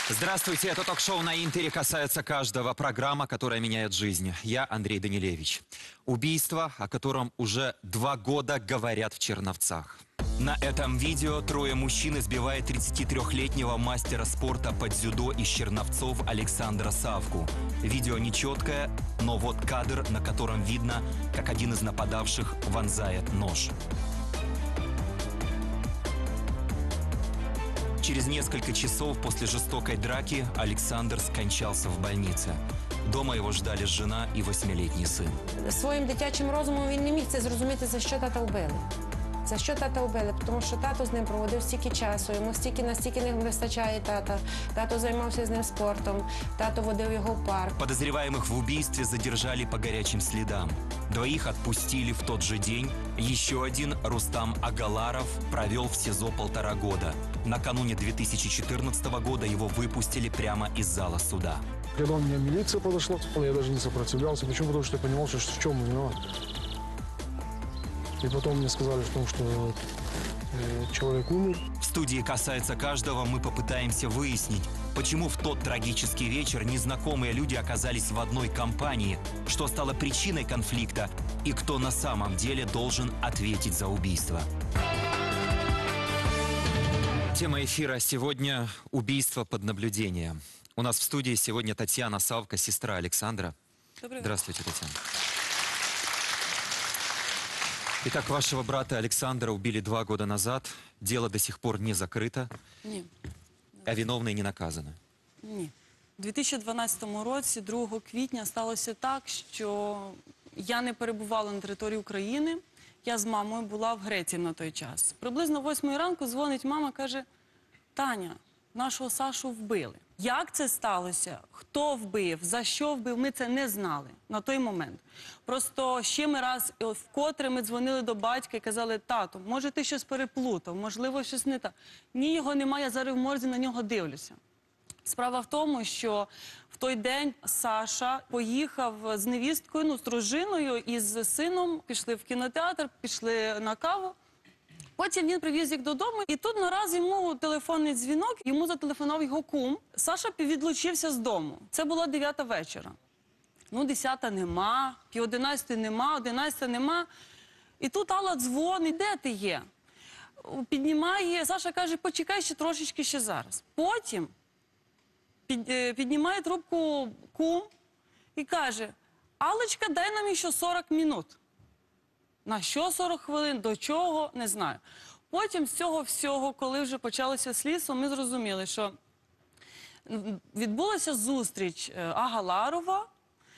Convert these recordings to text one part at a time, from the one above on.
Здравствуйте, это ток-шоу на Интере «Касается каждого», программа, которая меняет жизнь. Я Андрей Данилевич. Убийство, о котором уже 2 года говорят в Черновцах. На этом видео трое мужчин избивает 33-летнего мастера спорта по дзюдо из Черновцов Александра Савку. Видео нечеткое, но вот кадр, на котором видно, как один из нападавших вонзает нож. Через несколько часов после жестокой драки Александр скончался в больнице. Дома его ждали жена и 8-летний сын. Своїм дитячим розумом він не міг це зрозуміти, за що тата вбили. За що тата вбили? Тому що тато з ним проводив стільки часу, йому настільки не вистачає тата. Тато займався з ним спортом, тато водив його в парк. Подозреваемых в убийстве задержали по горячим следам. 2 отпустили в тот же день. Еще один, Рустам Агаларов, провел в СИЗО 1,5 года. Накануне 2014 года его выпустили прямо из зала суда. Когда у меня милиция подошла, я даже не сопротивлялся. Почему? Потому что я понимал, что в чем виноват. И потом мне сказали, что человек умер. В студии «Касается каждого» мы попытаемся выяснить, почему в тот трагический вечер незнакомые люди оказались в одной компании, что стало причиной конфликта и кто на самом деле должен ответить за убийство. Тема эфира сегодня – убийство под наблюдением. У нас в студии сегодня Татьяна Савка, сестра Александра. Добрый вечер. Здравствуйте, Татьяна. Итак, вашего брата Александра убили 2 года назад. Дело до сих пор не закрыто, Ні. а виновные не наказаны. Ні. У 2012 році, 2 квітня, сталося так, що я не перебувала на території України. Я з мамою була в Греції на той час. Приблизно 8 ранку дзвонить мама, каже: Таня, нашого Сашу вбили. Як це сталося? Хто вбив? За що вбив? Ми це не знали на той момент. Просто ще ми раз, вкотре ми дзвонили до батька і казали: тату, може ти щось переплутав, можливо щось не так. Ні, його немає, я зараз в морзі на нього дивлюся. Справа в тому, що в той день Саша поїхав з невісткою, з дружиною і з сином, пішли в кінотеатр, пішли на каву. Потім він привіз їх додому, і тут нараз йому телефонний дзвінок, йому зателефонував його кум. Саша відлучився з дому. Це була 9 вечора. 10 нема, 10:30 нема, 11 нема. І тут Алла дзвонить: де ти є? Піднімає, Саша каже: почекай ще трошечки, ще зараз. Потім піднімає трубку кум і каже: Аллочка, дай нам ще 40 минут. На що 40 хвилин, до чого, не знаю. Потім з цього всього, коли вже почалося слідство, ми зрозуміли, що відбулася зустріч Агаларова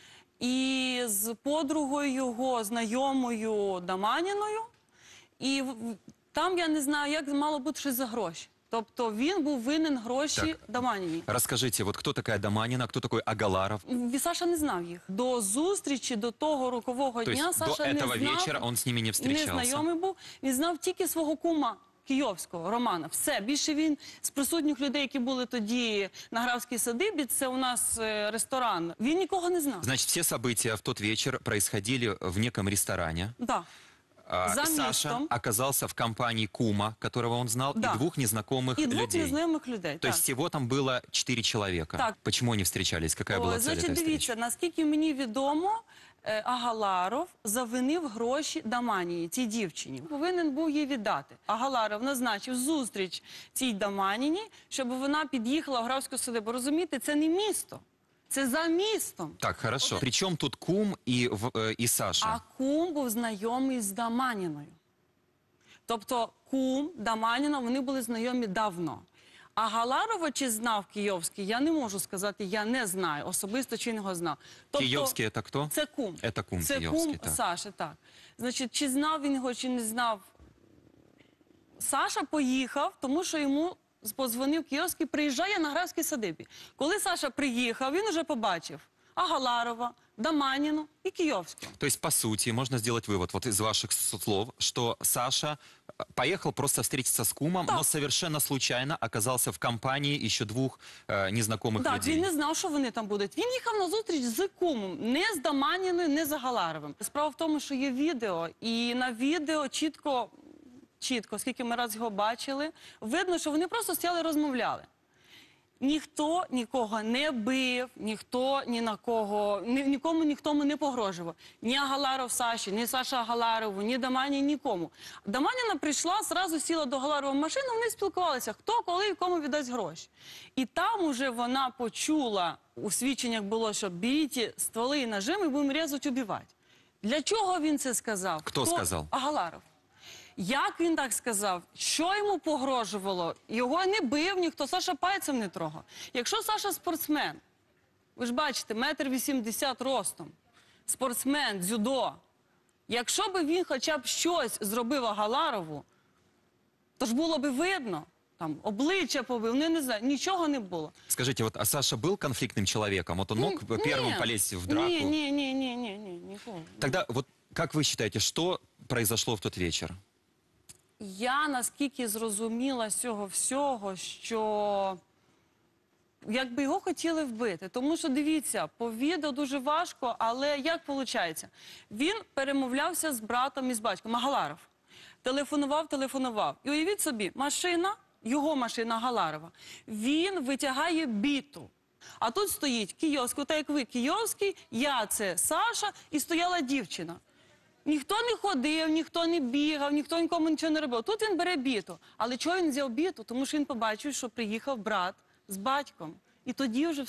і з подругою його, знайомою Даманіною. І там, я не знаю, як мало бути щось за гроші. Тобто він був винен гроші Даманіні. Расскажите, вот кто такая Даманина, кто такой Агаларов? Саша не знав їх. До зустрічі, до того рокового То дня есть Саша до не этого знав, вечера он с ними не встречался? не знайомий був. Він знав тільки свого кума Кийовського, Романа. Все. Більше він з присутніх людей, які були тоді на Графській садибі, це у нас ресторан, він нікого не знав. Значит, все события в тот вечер происходили в неком ресторане. Да. За Саша містом. оказался в компании кума, которого он знал, Да. и 2 незнакомых І 2 людей. незнайомих людей. То так. есть всего там было 4 человека. Так. Почему они встречались? Какая была цель Значить, этой дивіться, встречи? наскільки мені відомо, Агаларов завинив гроші Даманії, цій дівчині. Повинен був їй віддати. Агаларов назначив зустріч цій Даманіні, щоб вона під'їхала в Графську садибу. Розумієте, це не місто, це за містом. Так, хорошо. Причем тут кум и Саша? А кум був знайомий з Даманіною. Тобто кум, Даманіна, вони були знайомі давно. А Галарова чи знав Кийовський, я не можу сказати, я не знаю особисто, чи він його знав. Тобто, Кийовський это кто? Це кум. Это кум Це Кийовський, кум так. Саші, так. Значить, чи знав він його, чи не знав. Саша поїхав, тому що йому подзвонив Кийовський, приїжджає на Графській садибі. Коли Саша приїхав, він вже побачив Агаларова, Даманину и Кийовского. То есть, по сути, можно сделать вывод вот из ваших слов, что Саша поехал просто встретиться с кумом, Да. но совершенно случайно оказался в компании еще 2 незнакомых Так, людей. він не знав, що вони там будуть. Він їхав на зустріч з кумом, не з Даманіною, не з Агаларовим. Справа в тому, що є відео, і на відео чітко, скільки ми раз його бачили, видно, що вони просто стояли, розмовляли. Ніхто нікого не бив, ніхто ні на кого, нікому ніхто не погрожував. Ні Агаларов Саші, ні Саша Агаларову, ні Дамані, нікому. Даманіна прийшла, зразу сіла до Агаларова в машину, вони спілкувалися, хто, коли і кому віддасть гроші. І там уже вона почула, у свідченнях було, що беріть стволи і ножи, ми будемо різати, убивати. Для чого він це сказав? Хто сказав? Агаларов. Як він так сказав? Що йому погрожувало? Його не бив ніхто, Саша пальцем не трогав. Якщо Саша спортсмен, ви ж бачите, 1,80 м ростом, спортсмен, дзюдо, якщо б він хоча б щось зробив Агаларову, то ж було б видно, там, обличчя побив, не знаю, нічого не було. Скажите, вот, а Саша был конфликтным человеком? Вот он мог первым полезть в драку? Ні, нікого. Тогда вот как вы считаете, что произошло в тот вечер? Я наскільки зрозуміла з цього всього, що якби його хотіли вбити. Тому що, дивіться, по відео дуже важко, але як виходить? Він перемовлявся з братом і з батьком, Агаларов. Телефонував. І уявіть собі, машина, його машина Агаларова, він витягає біту. А тут стоїть Кийовський, так як ви Кийовський, я це Саша, і стояла дівчина. Ніхто не ходив, ніхто не бігав, ніхто нікому нічого не робив. Тут він бере біту. Але чого він взяв біту? Тому що він побачив, що приїхав брат з батьком. І тоді вже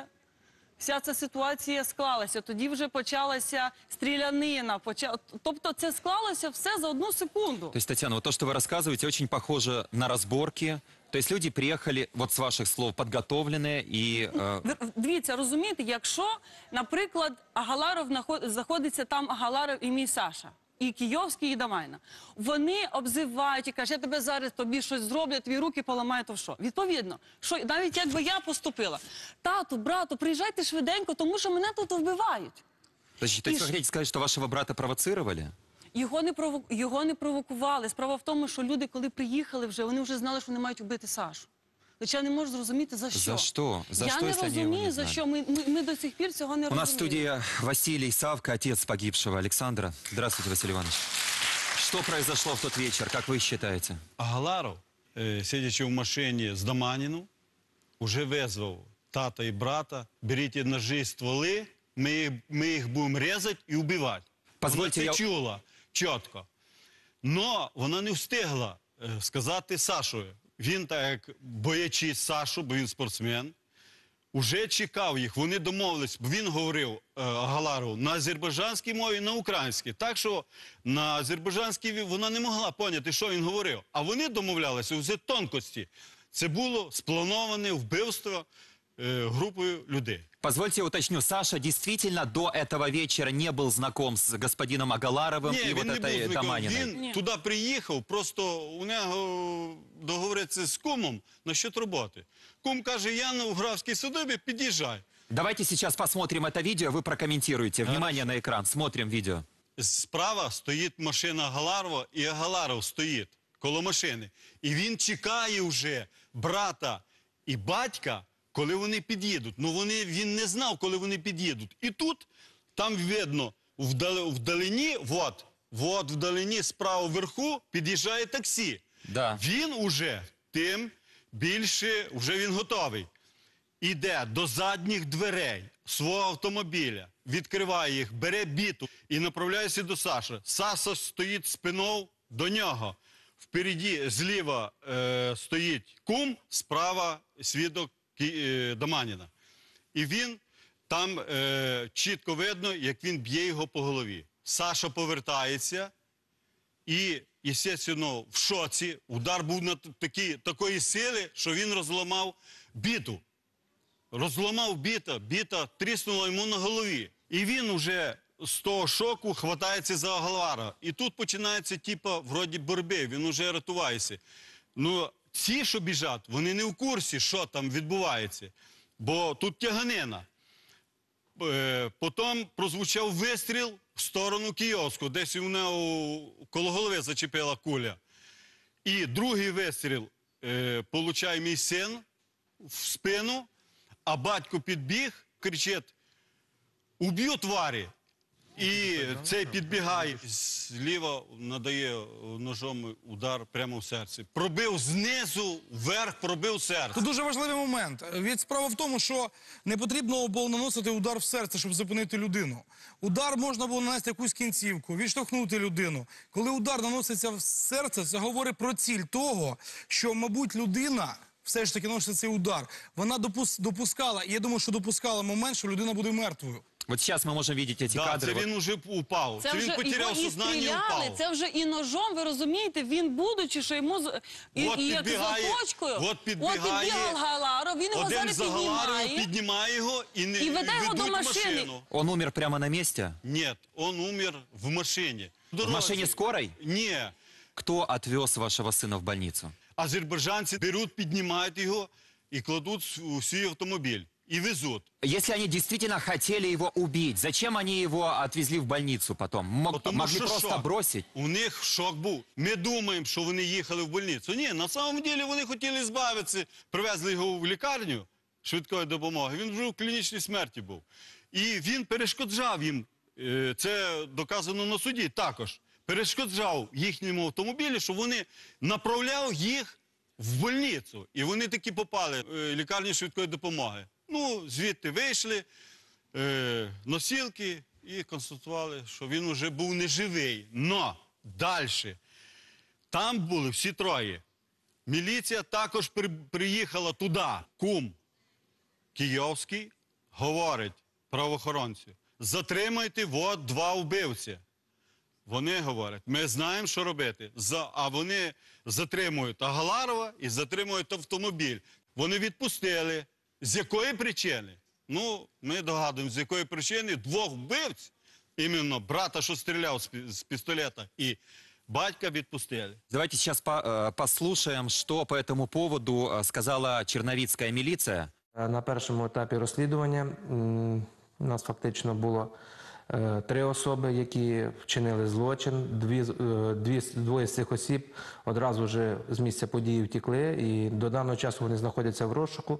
вся ця ситуація склалася. Тоді вже почалася стрілянина. Тобто це склалося все за 1 секунду. То есть, Татьяна, вот то, что вы рассказываете, очень похоже на разборки. То есть люди приехали, вот с ваших слов, подготовленные и... Дивіться, розумієте, якщо, наприклад, Агаларов знаходиться там, Агаларов і мій Саша, і Кийовський, і Дамайна, вони обзивають і кажуть, я тебе зараз тобі щось зроблю, твої руки поламаю, то що? Відповідно, що навіть якби я поступила, тату, брату, приїжджайте швиденько, тому що мене тут вбивають. То есть вы хотите сказать, что вашего брата провоцировали? Його не провокували. Справа в тому, що люди, коли приїхали вже, вони вже знали, що вони мають вбити Сашу. Хоча я не можу зрозуміти, за що. За що? За я що, не якщо вони його розумію, не за знали? що. Ми до сих пір цього не У розуміємо. нас в студии Василий Савка, отец погибшего Александра. Здравствуйте, Василий Иванович. Что произошло в тот вечер, как вы считаете? Агаларов, сидячи в машині з Даманіну, вже визвав тата і брата, беріть ножі і стволи, ми їх будемо різати і вбивати. Позвольте, Вона я- це чула чітко. Но вона не встигла сказати Сашою. Він, так як боячись Сашу, бо він спортсмен, уже чекав їх, вони домовились, бо він говорив Агаларову на азербайджанській мові, на українській. Так що на азербайджанській вона не могла поняти, що він говорив. А вони домовлялися вже тонкості. Це було сплановане вбивство групою людей. Позвольте я уточню, Саша действительно до этого вечера не был знаком с господином Агаларовым Ні, и вот він не був этой знакомий. Доманиной? Він Ні. туди приїхав, просто у нього договориться з кумом насчет роботи. Кум каже, я на Угравській садибі, під'їжджай. Давайте сейчас посмотрим это видео, вы прокомментируете. Внимание на экран, смотрим видео. Справа стоїть машина Агаларова, і Агаларов стоїть коло машини. І він чекає вже брата і батька, коли вони під'їдуть. Ну він не знав, коли вони під'їдуть. І тут, там видно, вдалині, вот вдалині, справа вверху, під'їжджає таксі. Да. Він уже тим більше, вже він готовий. Іде до задніх дверей свого автомобіля, відкриває їх, бере біту і направляється до Саші. Саша стоїть спиною до нього. Впереді, зліва стоїть кум, справа свідок Доманіна. І він, там чітко видно, як він б'є його по голові. Саша повертається і, естественно, в шоці. Удар був на такої сили, що він розламав біту. Розламав біта тріснула йому на голові. І він уже з того шоку хватається за Агалара. І тут починається, типа, вроді боротьби, він уже рятувається. Ну, ці, що біжать, вони не в курсі, що там відбувається. Бо тут тяганина. Потім прозвучав вистріл в сторону Кийовського, десь у нього коло голови зачепила куля. І другий вистріл получає мій син в спину, а батько підбіг, кричить: «Уб'ю, тварі!» І цей підбігає, зліва надає ножом удар прямо в серце. Пробив знизу, вверх пробив серце. Тут дуже важливий момент. Від справа в тому, що не потрібно було наносити удар в серце, щоб зупинити людину. Удар можна було нанести якусь кінцівку, відштовхнути людину. Коли удар наноситься в серце, це говорить про ціль того, що, мабуть, людина все ж таки наносить цей удар. Вона допускала, і я думаю, що допускала момент, що людина буде мертвою. Вот сейчас мы можем видеть эти Да, кадры. це Вот він уже упав. Це він вже потеряв його і сознання і стріляли, упав. це вже і ножом, ви розумієте, він будучи, що йому і як з оточкою, от підбігає підбігав Галаров, він його один зараз за Галарою, піднімає. піднімає його і І веде його до ведуть машини. машину. Он умер прямо на месте? Ні, він умер в машині. В машине скорой? Ні. Кто отвез вашего сына в больницу? Азербайджанці беруть, піднімають його і кладуть у свій автомобіль. І везуть. Если они действительно хотели его убить, зачем они его отвезли в больницу потом? Тому Могли що просто шок. бросить? У них шок був. Ми думаємо, що вони їхали в больницю. Ні, на самом деле вони хотіли збавитися. Привезли його в лікарню швидкої допомоги. Він вже в клінічній смерті був. І він перешкоджав їм, це доказано на суді також, перешкоджав їхньому автомобілі, що вони направляли їх в больницю. І вони таки попали в лікарню швидкої допомоги. Ну, звідти вийшли, носілки і констатували, що він вже був неживий. Но далі там були всі троє. Міліція також приїхала туди. Кум Київський говорить правоохоронцю: затримайте, от два вбивці. Вони говорять: ми знаємо, що робити. А вони затримують Агаларова і затримують автомобіль. Вони відпустили. З якої причини? Ну, ми догадуємося, з якої причини двох вбивць, іменно брата, що стріляв з пістолета, і батька відпустили. Давайте сейчас послушаем, что по этому поводу сказала черновицкая милиция. На першому етапі розслідування у нас фактично було 3 особи, які вчинили злочин. Двоє з цих осіб одразу вже з місця події втекли, і до даного часу вони знаходяться в розшуку.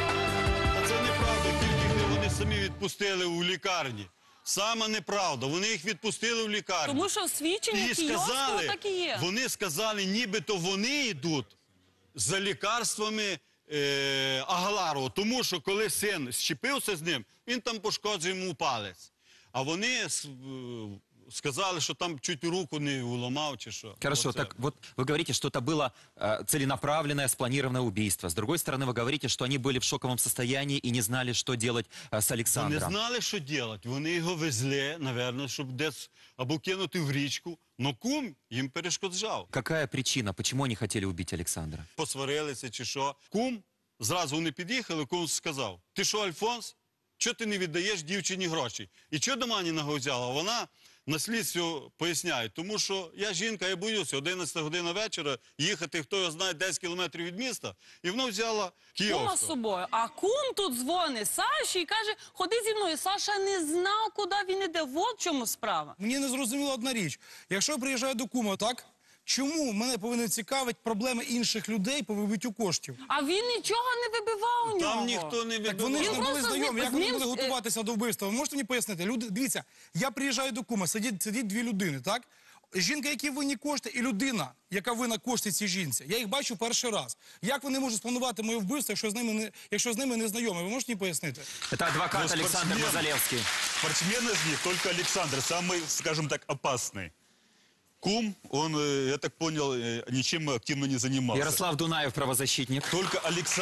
А це неправда, тільки вони самі відпустили у лікарні. Саме неправда, вони їх відпустили в лікарню. Тому що свідчення І Київського так і є. вони сказали, нібито вони йдуть за лікарствами Агаларова. Тому що коли син щепився з ним, він там пошкоджив йому палець. А вони сказали, що там чуть руку не уламав чи що. Хорошо, Оце. так вот вы говорите, что это было целенаправленное, спланированное убийство. С другой стороны, вы говорите, что они были в шоковом состоянии и не знали, что делать с Вони Александром. знали, що робити. Вони його везли, напевно, щоб десь або кинути в річку. Но кум їм перешкоджав. Какая причина, почему они хотели убить Александра? Посварилися чи що. Кум, зразу вони під'їхали, кум сказав: ти що, Альфонс, чого ти не віддаєш дівчині гроші? І чого до мене ногу взяла? Вона на слідстві поясняє, тому що я жінка, я боюся, 11 година вечора, їхати, хто його знає, 10 кілометрів від міста, і вона взяла Кума з Київську. собою. А кум тут дзвонить Саші і каже: ходи зі мною. Саша не знав, куди він іде. Вот в чому справа. Мені не зрозуміла одна річ. Якщо я приїжджаю до кума, так? Чому мене повинні цікавити проблеми інших людей по вибиттю коштів? А він нічого не вибивав у нього. Там ніхто не Так вони ж вибивав. не були просто знайомі. Як з вони ним, могли готуватися до вбивства? Ви можете мені пояснити? Люди, дивіться, я приїжджаю до кума, сидять 2 людини, так? Жінка, які винні кошти, і людина, яка винна кошти цій жінці. Я їх бачу перший раз. Як вони можуть спланувати моє вбивство, якщо з ними не знайомі? Ви можете мені пояснити? Это адвокат Ну, Александр спортсмен. Мазалевский. Спортсмен из них только Александр, самый, скажем так, опасный. Кум, он, я так понял, ничем активно не занимался. Ярослав Дунаев, правозащитник. Только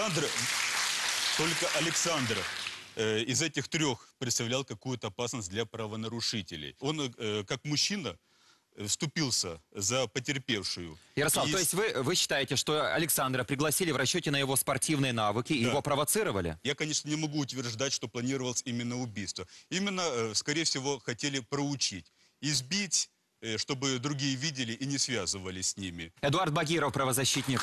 Александр из этих 3 представлял какую-то опасность для правонарушителей. Он, как мужчина, вступился за потерпевшую. Ярослав, И то есть вы считаете, что Александра пригласили в расчете на его спортивные навыки и Да. его провоцировали? Я, конечно, не могу утверждать, что планировалось именно убийство. Именно, скорее всего, хотели проучить, избить, чтобы другие видели и не связывались с ними. Эдуард Багиров, правозащитник.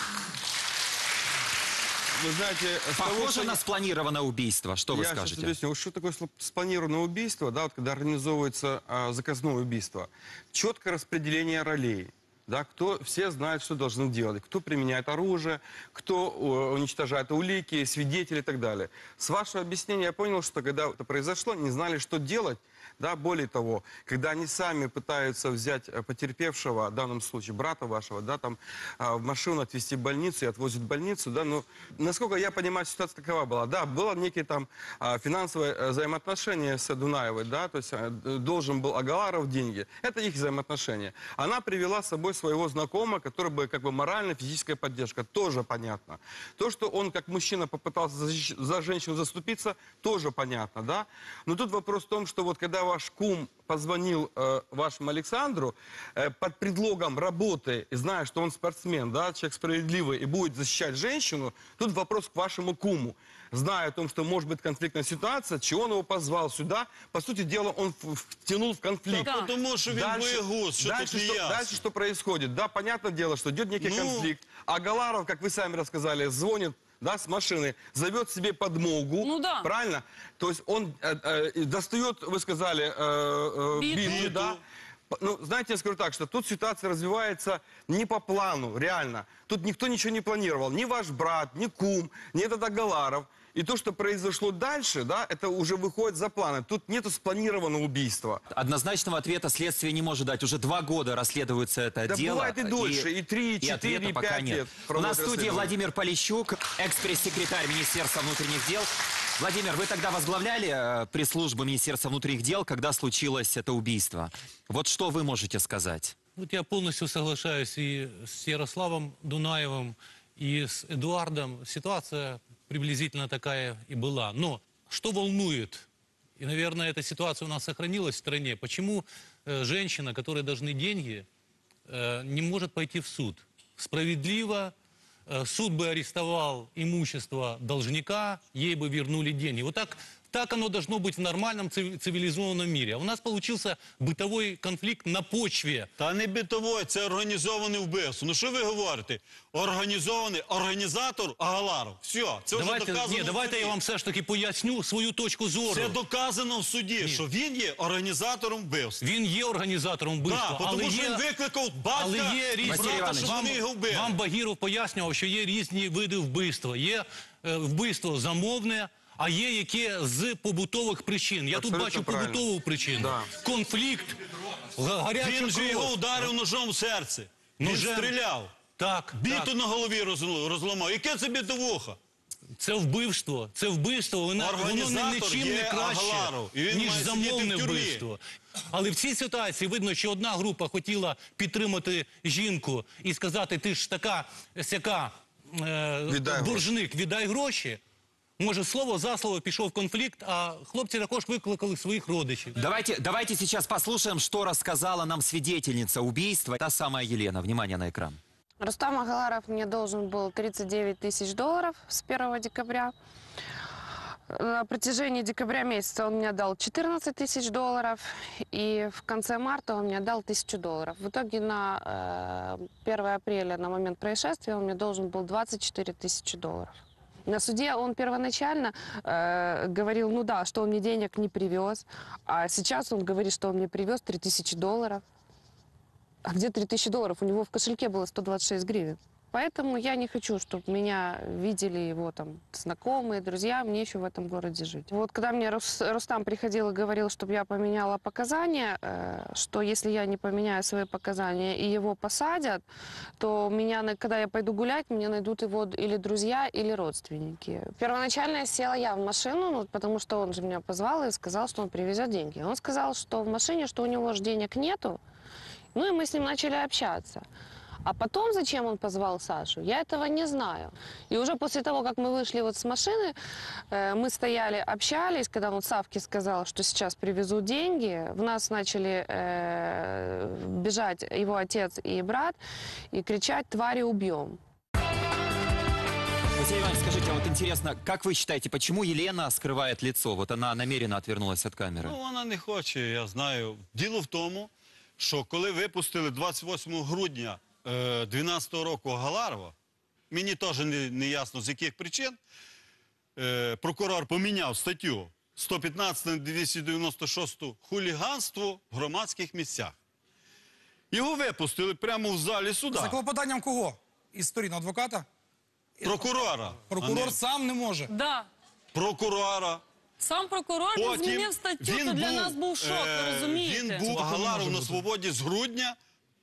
Вы знаете, с того, Похоже что на спланированное убийство. Что вы я сейчас скажете? объясню. Вот что такое спланированное убийство, да, вот когда организовывается заказное убийство? Четкое распределение ролей. да, все знают, что должны делать, кто применяет оружие, кто уничтожает улики, свидетели и так далее. С вашего объяснения я понял, что когда это произошло, не знали, что делать. Да, более того, когда они сами пытаются взять потерпевшего, в данном случае брата вашего, да, там, в машину отвезти в больницу и отвозят в больницу, да, ну, насколько я понимаю, ситуация такова была. Да, было некие там финансовые взаимоотношения с Дунаевой, да, то есть должен был Агаларов деньги. Это их взаимоотношения. Она привела с собой своего знакомого, который бы, как бы, моральная, физическая поддержка, тоже понятно. То, что он, как мужчина, попытался за женщину заступиться, тоже понятно, да. Но тут вопрос в том, что вот когда ваш кум позвонил вашему Александру под предлогом работы, зная, что он спортсмен, да, человек справедливый и будет защищать женщину, тут вопрос к вашему куму. Зная о том, что может быть конфликтная ситуация, чего он его позвал сюда, по сути дела, он втянул в конфликт. Да, потому что він боєгуз, що тут не ясно. Дальше что происходит? Да, понятное дело, что идет некий конфликт. А Галаров, как вы сами рассказали, звонит, да, с машины, зовет себе подмогу, Ну да. правильно? То есть он достает, вы сказали, биту, да? Ну, знаете, я скажу так, что тут ситуация развивается не по плану, реально. Тут никто ничего не планировал, ни ваш брат, ни кум, ни этот Агаларов. И то, что произошло дальше, да, это уже выходит за планы. Тут нету спланированного убийства. Однозначного ответа следствие не может дать. Уже 2 года расследуется это Да дело. бывает и дольше, и 3, и 4, ответа и пока 5 нет. лет. У нас в проводят студии расследование. Владимир Полищук, экс-пресс-секретарь Министерства внутренних дел. Владимир, вы тогда возглавляли пресс-службу Министерства внутренних дел, когда случилось это убийство. Вот что вы можете сказать? Вот я полностью соглашаюсь и с Ярославом Дунаевым, и с Эдуардом. Ситуация приблизительно такая и была. Но что волнует, и, наверное, эта ситуация у нас сохранилась в стране, почему женщина, которой должны деньги, не может пойти в суд? Справедливо, суд бы арестовал имущество должника, ей бы вернули деньги. Вот так оно должно быть в нормальном цивилизованном мире. А у нас получился бытовой конфликт на почве. Та не битовой, це організоване вбивство. Ну що ви говорите? Організований організатор Агаларов. Все, це вже доказано. Ні, давайте в суді. я вам все ж таки поясню свою точку зору. Це доказано в суді, що він є організатором вбивства. Він є організатором вбивства, Так, тому що він викликав але батька є і різні... брата, щоб вони його вбили. Вам Багіров пояснював, що є різні види вбивства. Є вбивство замовне, а є яке з побутових причин. Я Абсолютно тут бачу правильно. побутову причину. Да. Конфлікт, гаряча Він же його кров. ударив ножом в серце. Він Ножем? стріляв. Так, Біту так. на голові розламав. Яке це бітовуха? Це вбивство, воно Організатор нічим є не краще, Агаларов, і він ніж має сидіти замовне в тюрмі. вбивство. Але в цій ситуації видно, що одна група хотіла підтримати жінку і сказати, ти ж така сяка боржник, віддай гроші. Може, слово за слово пішов конфлікт, а хлопці також викликали своїх родичів. Давайте сейчас послушаем, что рассказала нам свидетельница убийства, та самая Елена. Внимание на экран. Рустам Агаларов мне должен был 39 тысяч долларов с 1 декабря. На протяжении декабря месяца он мне дал 14 тысяч долларов, и в конце марта он мне дал 1000 долларов. В итоге на 1 апреля, на момент происшествия, он мне должен был 24 тысячи долларов. На суде он первоначально говорил, ну да, что он мне денег не привез, а сейчас он говорит, что он мне привез 3000 долларов. А где 3000 долларов? У него в кошельке было 126 гривен. Поэтому я не хочу, чтобы меня видели его там знакомые, друзья, мне еще в этом городе жить. Вот когда мне Рустам приходил и говорил, чтобы я поменяла показания, что если я не поменяю свои показания и его посадят, то меня, когда я пойду гулять, мне найдут его или друзья, или родственники. Первоначально села я в машину, ну, потому что он же меня позвал и сказал, что он привезет деньги. Он сказал, что в машине, что у него же денег нету, ну и мы с ним начали общаться. А потом, зачем он позвал Сашу, я этого не знаю. И уже после того, как мы вышли вот с машины, мы стояли, общались, когда он Савке сказал, что сейчас привезут деньги, в нас начали бежать его отец и брат и кричать «твари убьем». Василий Иванович, скажите, а вот интересно, как вы считаете, почему Елена скрывает лицо? Вот она намеренно отвернулась от камеры. Ну, вона не хоче, я знаю. Діло в тому, що коли випустили 28 грудня 2012 року Агаларова, мені теж не ясно, з яких причин, прокурор поміняв статтю 115 на 296 хуліганство в громадських місцях. Його випустили прямо в залі За суда. клопотанням кого? Із сторін адвоката? Прокурора. Прокурор сам не може. Да. Прокурора. Сам прокурор не Потім змінив статтю, то для нас був шок, ви розумієте? Він був Агаларов на свободі з грудня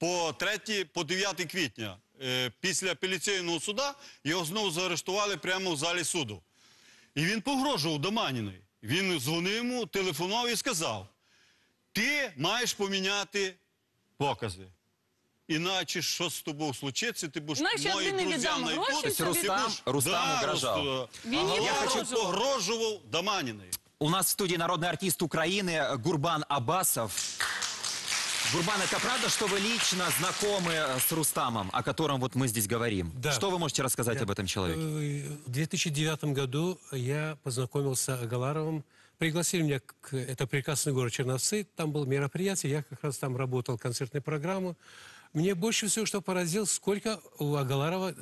по 9 квітня. Після апеляційного суда його знову заарештували прямо в залі суду. І він погрожував Доманіної. Він дзвонив йому, телефонував і сказав: ти маєш поміняти покази. Іначе що з тобою случиться, ти будеш Знаєш, я тобі не віддам гроші, То есть Рустам угрожал. Агаларов погрожував Доманіної. У нас в студии народный артист Украины Гурбан Абасов. Гурбан, это правда, что вы лично знакомы с Рустамом, о котором вот мы здесь говорим? Да. Что вы можете рассказать об этом человеке? В 2009 году я познакомился с Агаларовым. Пригласили меня, это прекрасный город Черновцы, там было мероприятие, я как раз там работал, концертную программу. Мне больше всего, что поразило, сколько у Агаларова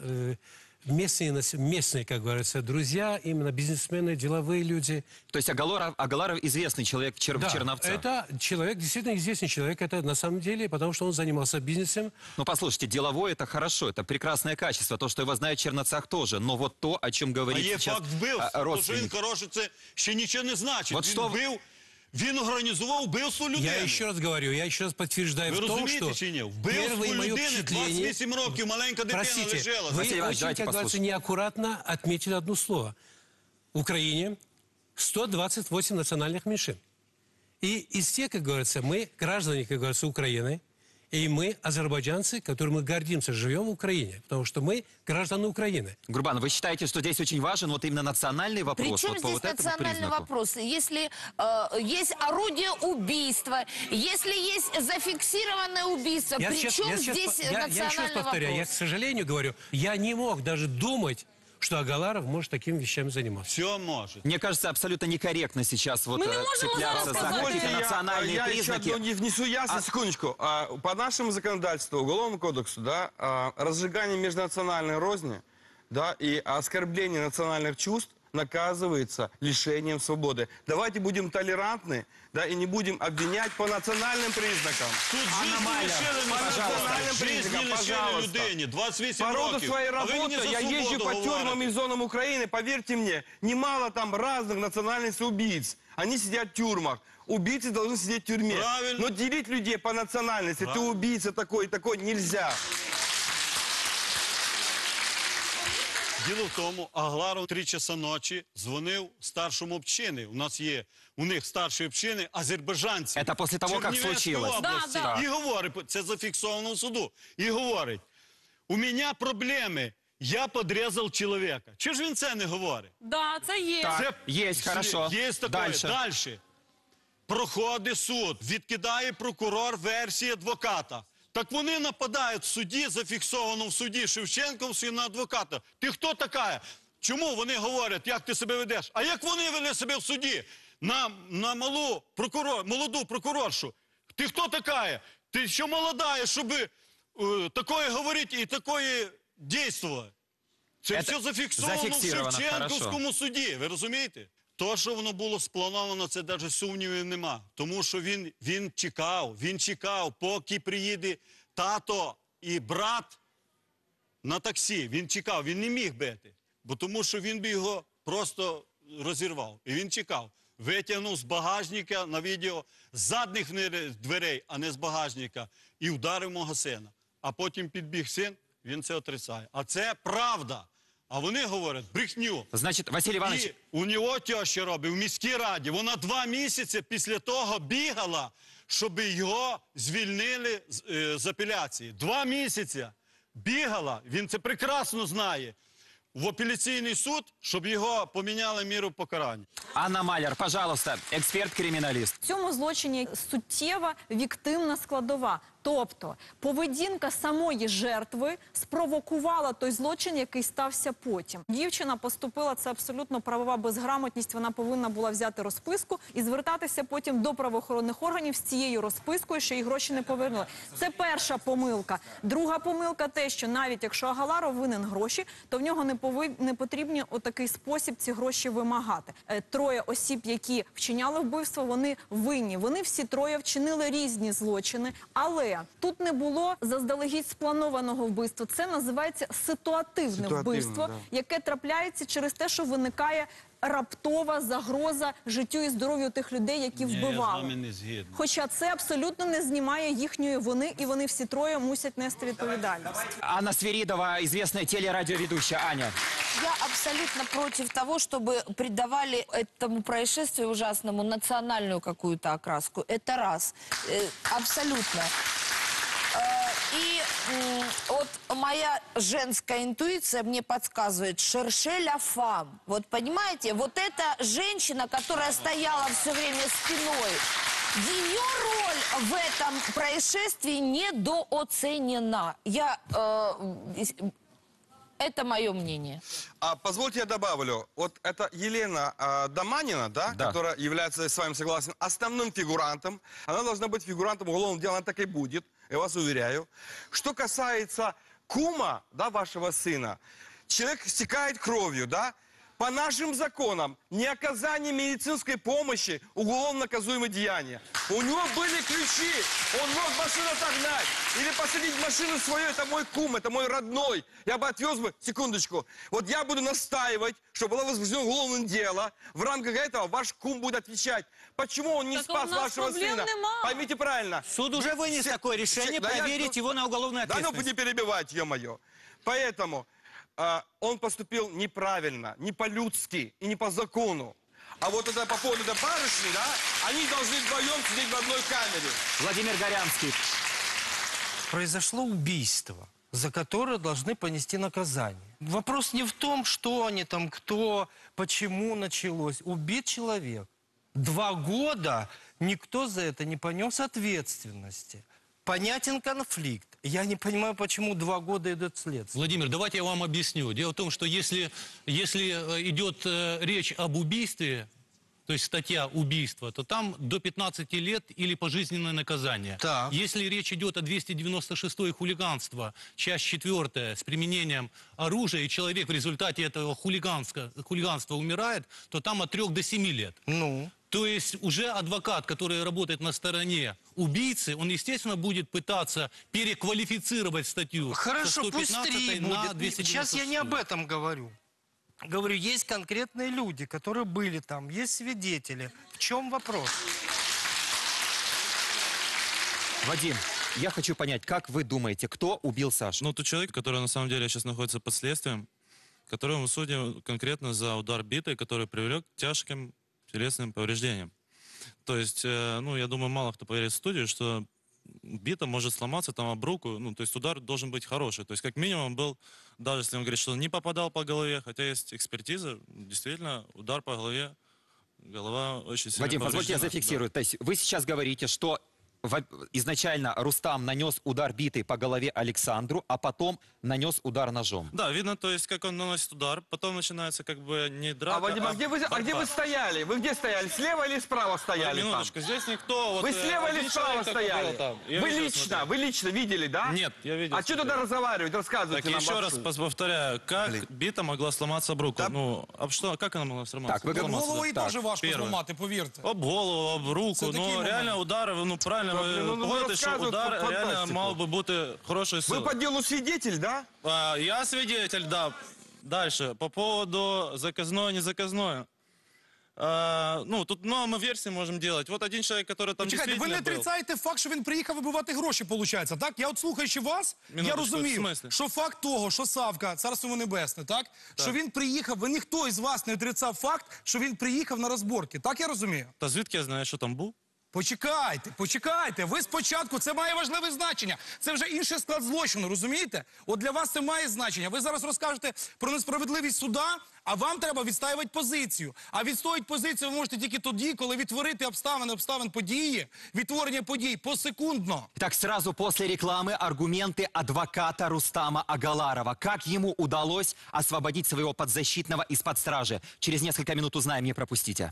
местные, как говорится, друзья, именно бизнесмены, деловые люди. То есть Агаларов известный человек в Черновцах? Это человек, действительно известный человек, это на самом деле, потому что он занимался бизнесом. Ну, послушайте, деловой — это хорошо, это прекрасное качество. То, что его знают в Черновцах, тоже. Но вот то, о чем А говорит є сейчас факт вбивства. То, що він родственник. хороший, це ще нічого не значить. Вот Він що- вбив, він організував вбивство людини. Я еще раз говорю, я еще раз подтверждаю Ви в том, розумієте что чи ні? Вбивство первое мое людини, впечатление... 28 років, маленька дитина Простите, лежала. вы Василий Иванович, очень, давайте как говорится, послушаем. неаккуратно отметили одно слово. В Украине 128 национальных меньшин. И из тех, как говорится, мы граждане, как говорится, Украины, и мы, азербайджанцы, которые мы гордимся, живем в Украине, потому что мы граждане Украины. Гурбан, вы считаете, что здесь очень важен вот именно национальный вопрос? Причем вот по здесь вот этому национальный признаку? вопрос? Если есть орудие убийства, если есть зафиксированное убийство, причем здесь я еще раз национальный повторяю, я, к вопрос? сожалению, говорю, я не мог даже думать, что Агаларов может такими вещами заниматься. Все може. Мне кажется, абсолютно некорректно сейчас вот Мы не можем цепляться зараз за сказать. какие-то национальные я признаки. еще одну внесу ясность, секундочку. По нашему законодательству, Уголовному кодексу, да, разжигание межнациональной розни, да, и оскорбление национальных чувств наказывается лишением свободы. Давайте будем толерантны, да, и не будем обвинять по национальным признакам. Тут жизнь лишили, по национальным жизнь признакам, лишили пожалуйста. людині, 28 По роду років. своей А ви мені работы за я езжу свободу по говорите. тюрьмам и зонам Украины, поверьте мне, немало там разных национальностей убийц. Они сидят в тюрьмах. Убийцы должны сидеть в тюрьме. Правильно. Но делить людей по национальности, ты убийца такой и такой, нельзя. Діло в тому, Агаларов 3 часа ночі дзвонив старшому общини. У них старші общини азербайджанці. Это после того, как Чернівецької случилось. області. Да. І говорить, це зафіксовано в суду, і говорить: у мене проблеми, я подрізав чоловіка. Чого ж він це не говорить? Да, це є. Так, есть, хорошо. Є таке. Дальше. Дальше. Проходить суд, відкидає прокурор версії адвоката. Так вони нападають в суді, зафіксовано в суді Шевченковський на адвоката. Ти хто така? Чому вони говорять, як ти себе ведеш? А як вони вели себе в суді? На молоду прокуроршу. Ти хто така? Ти що молода, щоб такое говорити і такое дійствувати? Це все зафіксовано в зафіксировано, Шевченковському суді, ви розумієте? То, що воно було сплановано, це навіть сумнівів нема. Тому що він чекав, поки приїде тато і брат на таксі. Він чекав, він не міг бити, бо тому що він би його просто розірвав. І він чекав. Витягнув з багажника на відео з задніх дверей, а не з багажника, і вдарив мого сина. А потім підбіг син, він це отрицає. А це правда. А вони говорять брехню. Значит, Василий Иванович, І у нього теща робить в міській раді. Вона 2 місяці після того бігала, щоб його звільнили з апеляції. 2 місяці бігала, він це прекрасно знає, в апеляційний суд, щоб його поміняли міру покарання. Анна Маляр, пожалуйста, експерт-криміналіст. В цьому злочині суттєва віктивна складова. Тобто поведінка самої жертви спровокувала той злочин, який стався потім. Дівчина поступила, це абсолютно правова безграмотність, вона повинна була взяти розписку і звертатися потім до правоохоронних органів з цією розпискою, що їй гроші не повернули. Це перша помилка. Друга помилка те, що навіть якщо Агаларов винен гроші, то в нього не потрібні у такий спосіб ці гроші вимагати. 3 осіб, які вчиняли вбивство, вони винні. Вони всі 3 вчинили різні злочини, але Але тут не було заздалегідь спланованого вбивства. Це називається ситуативне вбивство, да. яке трапляється через те, що виникає раптова загроза життю і здоров'ю тих людей, які Я з вбивали. вами не згідний. Хоча це абсолютно не знімає їхньої вини, і вони всі троє мусять нести відповідальність. Анна Свиридова, известная телерадиоведущая. Аня. Я абсолютно против того, чтобы придавали этому происшествию ужасному национальную какую-то окраску. Это раз. Абсолютно. И вот моя женская интуиция мне подсказывает «шерше ля фам». Вот понимаете, вот эта женщина, которая стояла все время спиной, ее роль в этом происшествии недооценена. Это мое мнение. А позвольте я добавлю. Вот это Елена Доманина, да, которая является, с вами согласен, основным фигурантом. Она должна быть фигурантом уголовного дела, она так и будет, я вас уверяю. Что касается кума, да, вашего сына, человек стекает кровью, да, по нашим законам, неоказание медицинской помощи – уголовно наказуемое деяние. У него были ключи, он мог машину отогнать или посадить в машину свою. Это мой кум, это мой родной. Я бы отвез бы, секундочку, вот я буду настаивать, чтобы было возбуждено уголовное дело. В рамках этого ваш кум будет отвечать. Почему он не спас вашего сына? Поймите правильно. Суд уже вынес такое решение, проверить его на уголовную ответственность. Да ну не перебивать, ё-моё. Поэтому он поступил неправильно, не по-людски и не по закону. А вот это по поводу этой барышни, да, они должны вдвоем сидеть в одной камере. Владимир Горянский. Произошло убийство, за которое должны понести наказание. Вопрос не в том, что они там, кто, почему началось. Убит человек. 2 года никто за это не понес ответственности. Понятен конфликт. Я не понимаю, почему 2 года идет следствие. Владимир, давайте я вам объясню. Дело в том, что если идет речь об убийстве, то есть статья убийства, то там до 15 лет или пожизненное наказание. Так. Если речь идет о 296-й хулиганство, часть 4 с применением оружия, и человек в результате этого хулиганства умирает, то там от 3 до 7 лет. Ну? То есть уже адвокат, который работает на стороне убийцы, он, естественно, будет пытаться переквалифицировать статью. Хорошо, со 115 пусть 3 на будет. 296. Сейчас я не об этом говорю. Говорю, есть конкретные люди, которые были там, есть свидетели. В чем вопрос? Вадим, я хочу понять, как вы думаете, кто убил Сашу? Ну, тот человек, который на самом деле сейчас находится под следствием, которому судим конкретно за удар битой, который привлек к тяжким телесным повреждениям. То есть, ну, я думаю, мало кто поверит в студию, что бита может сломаться там об руку, ну, то есть удар должен быть хороший. То есть, как минимум, был, даже если он говорит, что не попадал по голове, хотя есть экспертиза, действительно, удар по голове, голова очень сильно Вадим, повреждена. позвольте я зафиксирую. Да. То есть вы сейчас говорите, что изначально Рустам нанес удар битой по голове Александру, а потом нанес удар ножом. Да, видно, то есть, как он наносит удар, потом начинается как бы не драка, А, Вадим, где вы стояли? Вы где стояли? Слева или справа стояли? Минуточку, здесь никто... Вот, вы слева или один справа человек только стояли? был там. Я Вы видел, лично, смотрел. вы лично видели, да? Нет, я видел. А что тогда разговаривать? Рассказывайте Так нам. еще раз вовсю. повторяю, как бита могла сломаться об руку? Да. Ну, об что, как она могла сломаться? Так, вы Об говорите, голову і так, дуже важко первое. зламати, повірте. Об голову, об руку. Це такий Ну, момент. реально удар, ну, правильно, Ну, ви говорите, що розказують удар про реально фантастику. мав би бути хорошою Вы силою. по делу свидетель, да? Я свидетель, да. Дальше, по поводу заказное, не заказное. Ну, тут много версий можем делать. Вот один человек, который там Чекайте, ви действительно не был. отрицаєте факт, що він приїхав вибивати гроші, виходить, так? Я от слухаючи вас, я Минуточку, в розумів, смислі? що факт того, що Савка, царство йому небесне, так? Що він приїхав, ви ніхто із вас не отрицав факт, що він приїхав на розборки, так я розумію? Та звідки я знаю, що там був? Почекайте. Ви спочатку, це має важливе значення. Це вже інший склад злочину, розумієте? От для вас це має значення. Ви зараз розкажете про несправедливість суда, а вам треба відстоювати позицію. А відстоювати позицію ви можете тільки тоді, коли відтворити обставин події, відтворення подій посекундно. Так сразу после рекламы аргументы адвоката Рустама Агаларова. Как ему удалось освободить своего подзащитного из-под стражи? Через несколько минут узнаем, не пропустите.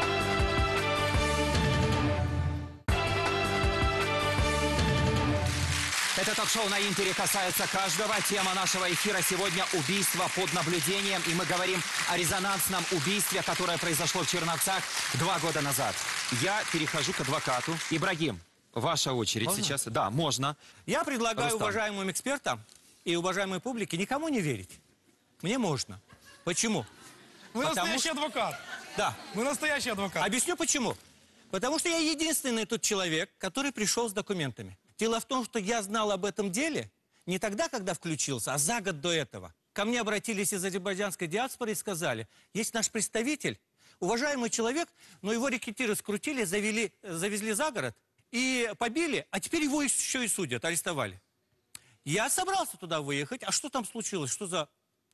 Это ток-шоу на Интере касается каждого. Тема нашего эфира сегодня – убийство под наблюдением. И мы говорим о резонансном убийстве, которое произошло в Черновцах 2 года назад. Я перехожу к адвокату. Ибрагим, Ваша очередь Можно? сейчас. Да, можно. Я предлагаю Рустам. уважаемым экспертам и уважаемой публике никому не верить. Мне можно. Почему? Вы Потому настоящий адвокат. Да. Вы настоящий адвокат. Объясню почему. Потому что я единственный тот человек, который пришел с документами. Дело в том, что я знал об этом деле не тогда, когда включился, а за год до этого. Ко мне обратились из азербайджанской диаспоры и сказали, есть наш представитель, уважаемый человек, но его рекетиры скрутили, завезли за город и побили, а теперь его еще и судят, арестовали. Я собрался туда выехать, а что там случилось, что за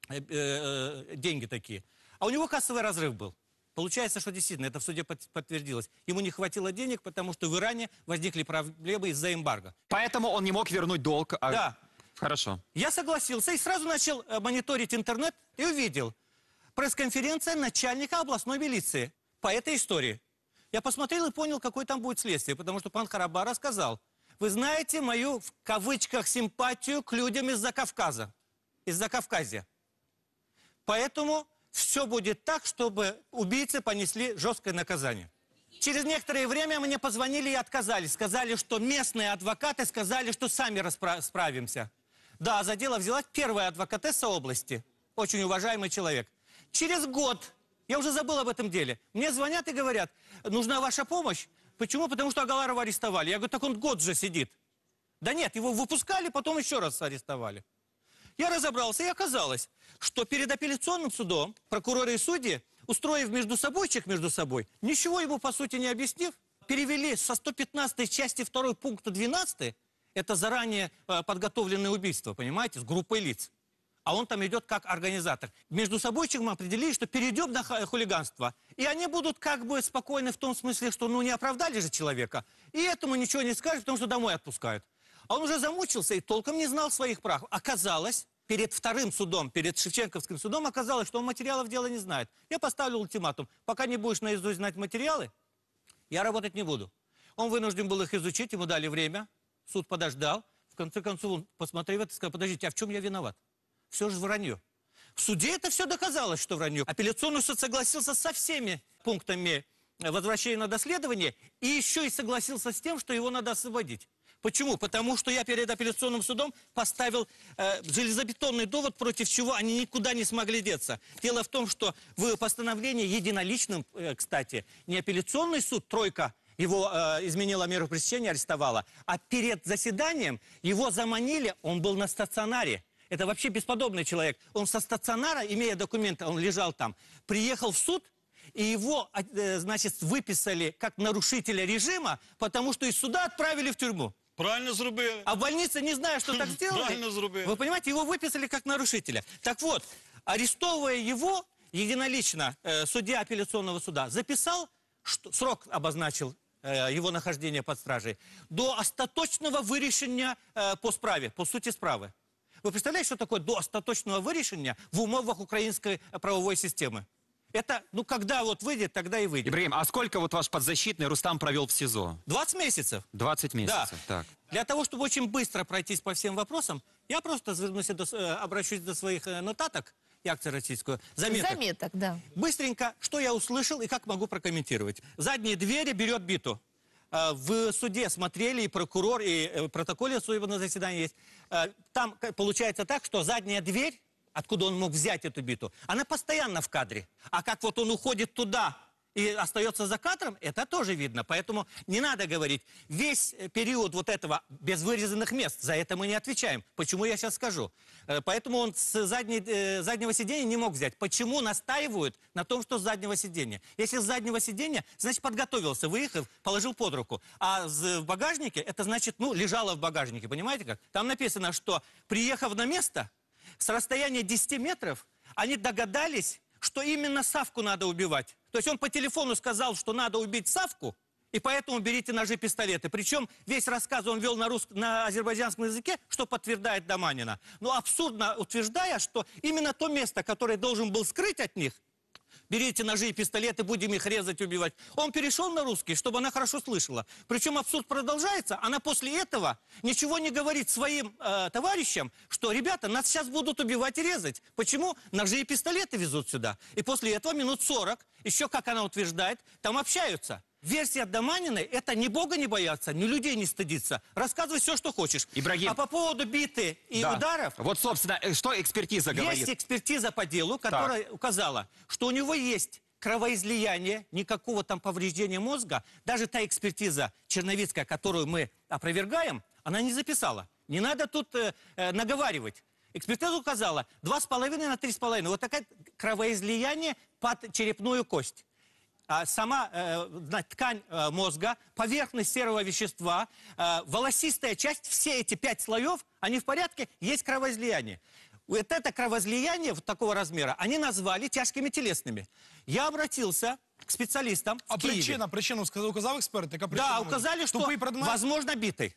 деньги такие? А у него кассовый разрыв был. Получается, что действительно, это в суде подтвердилось. Ему не хватило денег, потому что в Иране возникли проблемы из-за эмбарго. Поэтому он не мог вернуть долг. Да. Хорошо. Я согласился и сразу начал мониторить интернет и увидел. Пресс-конференция начальника областной милиции по этой истории. Я посмотрел и понял, какое там будет следствие, потому что пан Хараба рассказал. Вы знаете мою, в кавычках, симпатию к людям из-за Кавказа, из-за Кавказья. Поэтому все будет так, чтобы убийцы понесли жесткое наказание. Через некоторое время мне позвонили и отказались. Сказали, что местные адвокаты сказали, что сами справимся. Да, за дело взяла первая адвокатесса области. Очень уважаемый человек. Через год, я уже забыл об этом деле, мне звонят и говорят, нужна ваша помощь. Почему? Потому что Агаларова арестовали. Я говорю, так он год же сидит. Да нет, его выпускали, потом еще раз арестовали. Я разобрался, и оказалось, что перед апелляционным судом прокуроры и судьи, устроив междусобойчик между собой, ничего ему, по сути, не объяснив, перевели со 115 части 2 пункта 12, это заранее подготовленное убийство, понимаете, с группой лиц. А он там идет как организатор. Между собойчиком определили, что перейдем на хулиганство. И они будут как бы спокойны в том смысле, что ну не оправдали же человека. И этому ничего не скажут, потому что домой отпускают. А он уже замучился и толком не знал своих прав. Оказалось, перед вторым судом, перед Шевченковским судом, оказалось, что он материалов дела не знает. Я поставил ультиматум. Пока не будешь наизусть знать материалы, я работать не буду. Он вынужден был их изучить, ему дали время. Суд подождал. В конце концов он посмотрел это и сказал, подождите, а в чем я виноват? Все же вранье. В суде это все доказалось, что вранье. Апелляционный суд согласился со всеми пунктами возвращения на доследование и еще и согласился с тем, что его надо освободить. Почему? Потому что я перед апелляционным судом поставил железобетонный довод, против чего они никуда не смогли деться. Дело в том, что в постановлении единоличным, кстати, не апелляционный суд, тройка, его изменила меру пресечения, арестовала, а перед заседанием его заманили, он был на стационаре. Это вообще бесподобный человек. Он со стационара, имея документы, он лежал там, приехал в суд, и его, значит, выписали как нарушителя режима, потому что из суда отправили в тюрьму. Правильно зробили. А в больнице, не знаю, что так сделали. Правильно зробили. Вы понимаете, его выписали как нарушителя. Так вот, арестовывая его, единолично судья апелляционного суда записал, что, срок обозначил его нахождения под стражей, до остаточного вырешения по справе, по сути справы. Вы представляете, что такое до остаточного вырешения в умовах украинской правовой системы? Это, ну, когда вот выйдет, тогда и выйдет. Ибрагим, а сколько вот ваш подзащитный Рустам провел в СИЗО? 20 месяцев. 20 месяцев, Да. так. Для того, чтобы очень быстро пройтись по всем вопросам, я просто обращусь до своих нотаток, акцию российскую, заметок. Заметок, да. Быстренько, что я услышал и как могу прокомментировать. Задние двери берет биту. В суде смотрели и прокурор, и протоколе судебного заседания есть. Там получается так, что задняя дверь, откуда он мог взять эту биту, она постоянно в кадре. А как вот он уходит туда и остается за кадром, это тоже видно. Поэтому не надо говорить, весь период вот этого без вырезанных мест, за это мы не отвечаем. Почему, я сейчас скажу. Поэтому он с заднего сиденья не мог взять. Почему настаивают на том, что с заднего сиденья? Если с заднего сиденья, значит, подготовился, выехал, положил под руку. А в багажнике, это значит, ну, лежало в багажнике, понимаете как? Там написано, что приехав на место, с расстояния 10 метров, они догадались, что именно Савку надо убивать. То есть он по телефону сказал, что надо убить Савку, и поэтому берите ножи, пистолеты. Причем весь рассказ он вел на азербайджанском языке, что подтверждает Доманина. Но абсурдно утверждая, что именно то место, которое должен был скрыть от них, берите ножи и пистолеты, будем их резать, убивать. Он перешел на русский, чтобы она хорошо слышала. Причем абсурд продолжается. Она после этого ничего не говорит своим товарищам, что, ребята, нас сейчас будут убивать и резать. Почему? Ножи и пистолеты везут сюда. И после этого минут 40, еще, как она утверждает, там общаются. Версия Доманиной – это ни Бога не бояться, ни людей не стыдиться. Рассказывай все, что хочешь. Ибрагим. А по поводу биты и Да. ударов... Вот, собственно, что экспертиза говорит? Есть экспертиза по делу, которая указала, что у него есть кровоизлияние, никакого там повреждения мозга. Даже та экспертиза черновицкая, которую мы опровергаем, она не записала. Не надо тут наговаривать. Экспертиза указала 2,5 на 3,5. Вот такое кровоизлияние под черепную кость. А сама ткань мозга, поверхность серого вещества, волосистая часть, все эти 5 слоев, они в порядке, есть кровоизлияние. Вот это кровоизлияние вот такого размера они назвали тяжкими телесными. Я обратился к специалистам в Киеве. Причину указал эксперт? Да, указали, что возможно битый.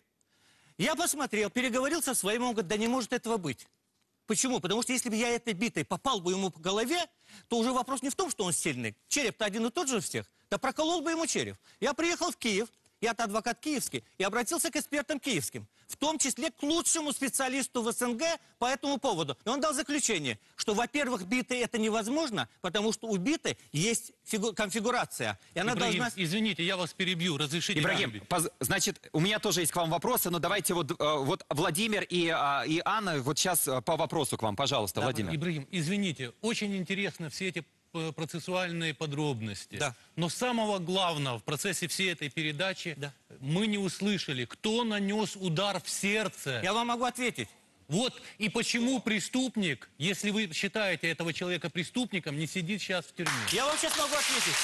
Я посмотрел, переговорил со своим, он говорит, да не может этого быть. Почему? Потому что если бы я этой битой попал бы ему по голове, то уже вопрос не в том, что он сильный. Череп-то один и тот же у всех. Да проколол бы ему череп. Я приехал в Киев, я-то адвокат киевский, и обратился к экспертам киевским. В том числе к лучшему специалисту в СНГ по этому поводу. И он дал заключение, что, во-первых, битой это невозможно, потому что у биты есть конфигурация. И она Ибрагим, должна... извините, я вас перебью, разрешите. Ибрагим, значит, у меня тоже есть к вам вопросы, но давайте вот Владимир и Анна вот сейчас по вопросу к вам, пожалуйста, Да, Владимир. Ибрагим, извините, очень интересно все эти процессуальные подробности. Да. Но самого главного в процессе всей этой передачи мы не услышали, кто нанес удар в сердце. Я вам могу ответить. Вот и почему преступник, если вы считаете этого человека преступником, не сидит сейчас в тюрьме. Я вам сейчас могу ответить.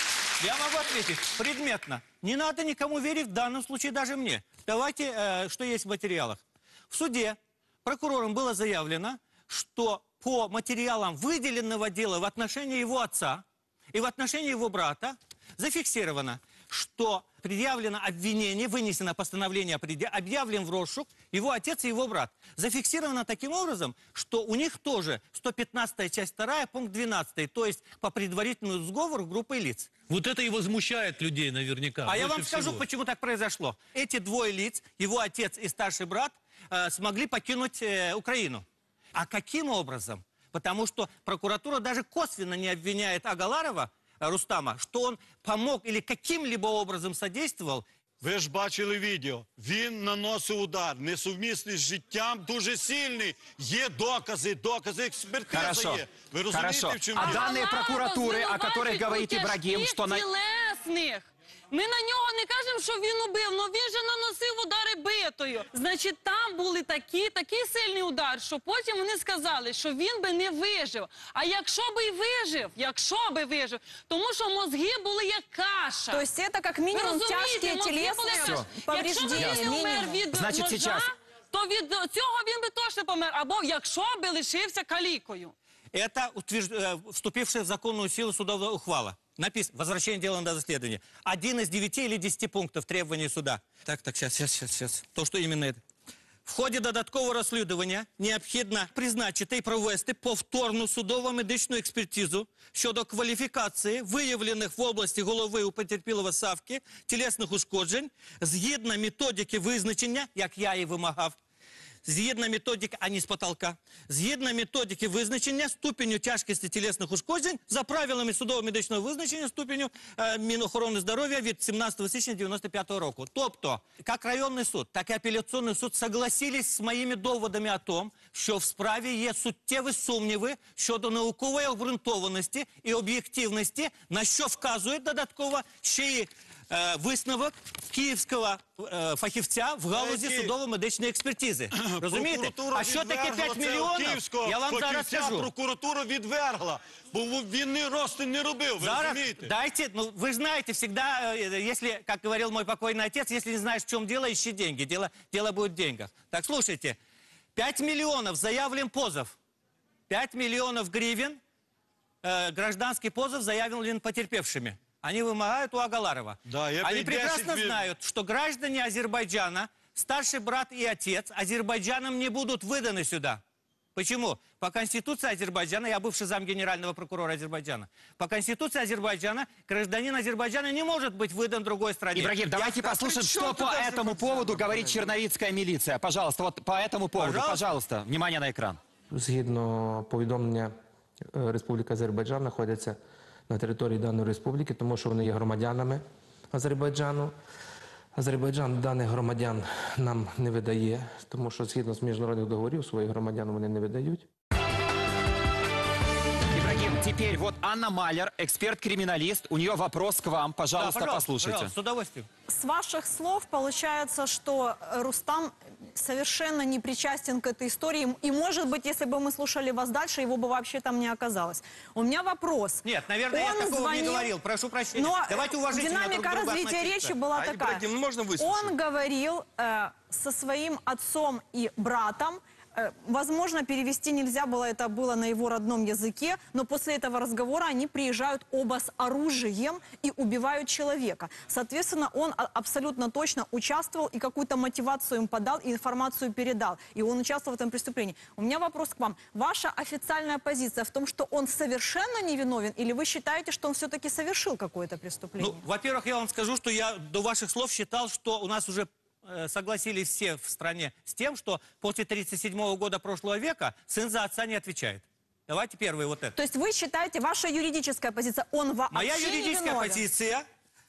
Я могу ответить предметно. Не надо никому верить, в данном случае даже мне. Давайте, что есть в материалах. В суде прокурором было заявлено, что по материалам выделенного дела в отношении его отца и в отношении его брата зафиксировано, что предъявлено обвинение, вынесено постановление, объявлен в розыск его отец и его брат. Зафиксировано таким образом, что у них тоже 115 часть 2, пункт 12, то есть по предварительному сговору группой лиц. Вот это и возмущает людей наверняка. А я вам больше скажу, всего. почему так произошло. Эти двое лиц, его отец и старший брат, смогли покинуть Украину. А каким образом? Потому что прокуратура даже косвенно не обвиняет Агаларова, Рустама, что он помог или каким-либо образом содействовал. Ви ж бачили відео. Він наносив удар, несумісний з життям, дуже сильний. Є докази, експертиза Хорошо, є. Ви розумієте, хорошо. в чому А діло? данные прокуратуры, о которых говорит у Ибрагим, тяжких что... тілесних. Ми на нього не кажемо, що він убив, але він же наносив удари битою. Значить, там були такий сильний удар, що потім вони сказали, що він би не вижив. А якщо би й вижив, тому що мозги були як каша. То есть это как минимум Ви розумієте, тяжкие мозги були телесные як каша. повреждения. Якщо б він не умер Минимум. від Значить, ножа, сейчас. то від цього він би точно помер. Або якщо би лишився калікою. Это вступившая в законную силу судовая ухвала. Написано, возвращение дела на доследование. 1 из 9 или 10 пунктов требований суда. Так, сейчас. То, что именно это. В ході додаткового розслідування необхідно призначити і провести повторну судово-медичну експертизу щодо кваліфікації виявлених в області голови у потерпілого Савки тілесних ушкоджень згідно методики визначення, як я і вимагав, згідно методики, а не з потолка, згідно методики визначення ступеню тяжкості тілесних ушкоджень за правилами судово-медичного визначення ступеню Мінохорони здоров'я від 17 січня 95 року. Тобто, як районний суд, так і апеляційний суд согласились з моїми доводами о том, що в справі є суттєві сумніви щодо наукової обґрунтованості і об'єктивності, на що вказує додатково ще й висновок київського фахівця в галузі судово-медичної експертизи. Розумієте? А що таке 5 мільйонів? Я вам зараз скажу. Прокуратура відвергла, бо він не робив, ви Зараз розумієте? дайте, ну вы же знаете, всегда, если, как говорил мой покойный отец, если не знаешь, в чем дело, ищи деньги. Дело будет в деньгах. Так, слушайте, 5 миллионов заявлен позов. 5 миллионов гривен гражданский позов заявлен потерпевшими. Они вымогают у Агаларова. Да, Они прекрасно знают, что граждане Азербайджана, старший брат и отец, Азербайджаном не будут выданы сюда. Почему? По Конституции Азербайджана, я бывший зам генерального прокурора Азербайджана, по Конституции Азербайджана гражданин Азербайджана не может быть выдан другой стране. Ибрагим, давайте послушаем, что по этому поводу говорит черновицкая милиция. Пожалуйста, вот по этому поводу, пожалуйста, внимание на экран. Згідно повідомлення, Республіка Азербайджан знаходиться на території даної республіки, тому що вони є громадянами Азербайджану. Азербайджан даних громадян нам не видає, тому що згідно з міжнародних договорів своїх громадян вони не видають. Ибрагим, теперь вот Анна Маляр, эксперт-криминалист. У нее вопрос к вам. Пожалуйста, Да, послушайте. пожалуйста, с удовольствием. С ваших слов получается, что Рустам совершенно не причастен к этой истории. И, может быть, если бы мы слушали вас дальше, его бы вообще там не оказалось. У меня вопрос. Нет, наверное, я такого не говорил. Прошу прощения. Но Давайте уважительно друг к динамика другу развития относиться. речи была такая. Ибрагим, можно выслушать? Он говорил со своим отцом и братом. Возможно, перевести нельзя было, это было на его родном языке, но после этого разговора они приезжают оба с оружием и убивают человека. Соответственно, он абсолютно точно участвовал и какую-то мотивацию им подал, и информацию передал. И он участвовал в этом преступлении. У меня вопрос к вам. Ваша официальная позиция в том, что он совершенно невиновен, или вы считаете, что он все-таки совершил какое-то преступление? Ну, во-первых, я вам скажу, что я до ваших слов считал, что у нас уже согласились все в стране с тем, что после 1937 года прошлого века сын за отца не отвечает. Давайте первый вот это. То есть вы считаете, ваша юридическая позиция, он вообще Моя юридическая невиновен? позиция,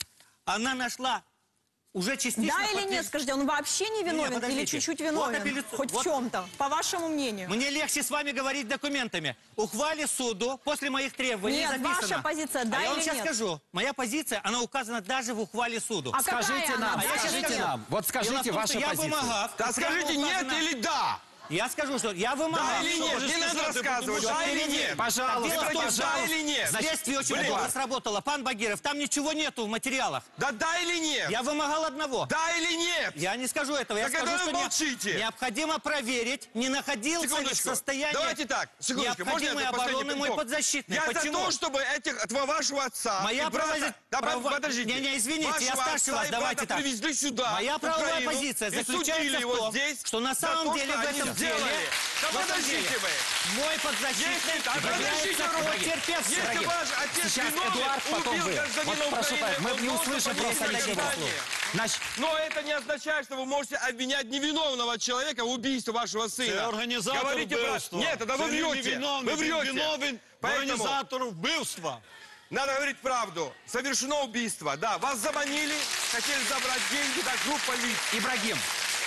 она нашла уже частично... Да или нет, скажите, он вообще не виновен или подождите. чуть-чуть Вот виновен? Хоть в чем-то, по вашему мнению? Мне легче с вами говорить документами. Ухвале суду после моих требований Нет, записано. ваша позиция, да я вам или сейчас нет? скажу. Моя позиция, она указана даже в ухвале суду. А какая Скажите она? нам, Да, я скажите скажу. нам. Вот Дело в скажите том, вашу что я позицию. вымогал. Да скажите нет или да. Я скажу, что я вымогал. Да или нет, не надо рассказывать, да или нет. Пожалуйста, Дело в том, пожалуйста. Да или нет. Следствие очень плохо сработало. Пан Багиров, там ничего нету в материалах. Да или нет. Я вымогал одного. Да или нет. Я не скажу этого. Я Так скажу, это вы что молчите. необходимо проверить, не находился ли в Секундочку. состоянии Давайте так, секундочку. Можно необходимой я обороны последний мой пинок? подзащитный. Я Почему? за то, чтобы этого вашего отца Моя и брата... Да, подождите. Не, извините, я Вашего старше отца вас, и давайте брата так. привезли сюда, Моя в правовая Украину, позиция и судили заключается в его том, здесь что на за самом то, деле что в они этом деле... сделали. Да в этом подождите деле вы. мой подзащитный является потерпевшим. Если ваш отец Сейчас виновен, Эдуард, потом убил вы. гражданина Вот прошу, Украины, мы он не должен услышим понести просто ничего. наказание. Значит, Но это не означает, что вы можете обвинять невиновного человека в убийстве вашего сына. Це організатор Говорите про- вбивства. Нет, тогда вы Це він врете. невиновний, Вы він врете. виновен Поэтому організатор вбивства. надо говорить правду. Совершено убийство. Да, вас заманили, хотели забрать деньги, да, группа лиц. Ибрагим,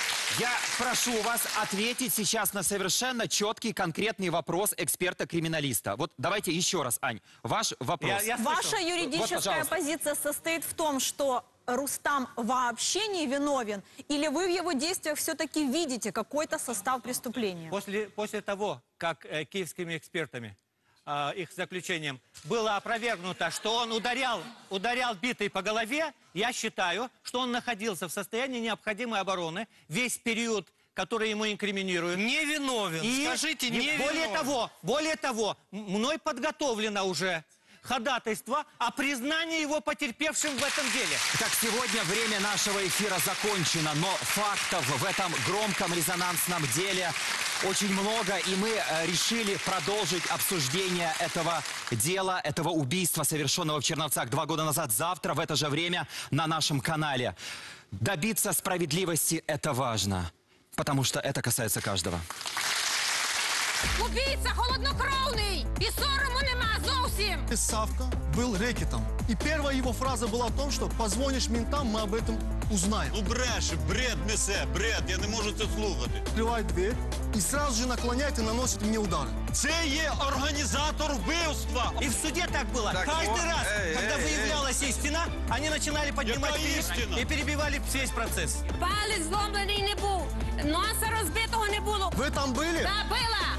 я прошу вас ответить сейчас на совершенно четкий, конкретный вопрос эксперта-криминалиста. Вот давайте еще раз, Ань, ваш вопрос. Ваша юридическая пожалуйста. позиция состоит в том, что Рустам вообще не виновен, или вы в его действиях все-таки видите какой-то состав преступления? После того, как киевскими экспертами, их заключением, было опровергнуто, что он ударял битой по голове, я считаю, что он находился в состоянии необходимой обороны весь период, который ему инкриминируют. Невиновен. И Скажите, невиновен. более того, мной подготовлено уже ходатайство о признании его потерпевшим в этом деле. Так, сегодня время нашего эфира закончено, но фактов в этом громком резонансном деле очень много, и мы решили продолжить обсуждение этого дела, этого убийства, совершенного в Черновцах 2 года назад, завтра в это же время на нашем канале. Добиться справедливости – это важно, потому что это касается каждого. Убийца холоднокровный! И сорому нема зовсім! Савка был рэкетом. И первая его фраза была о том, что позвонишь ментам, мы об этом узнаем. Ну бреше, бред несе, бред, я не можу це слухати. Открывает дверь и сразу же наклоняет и наносит мне удары. Це є організатор вбивства. И в суде так было. Каждый раз, когда выявлялась истина, они начинали поднимать крик и перебивали весь процесс. Палець зломлений не був, носа розбитого не було. Вы там были? Да, була.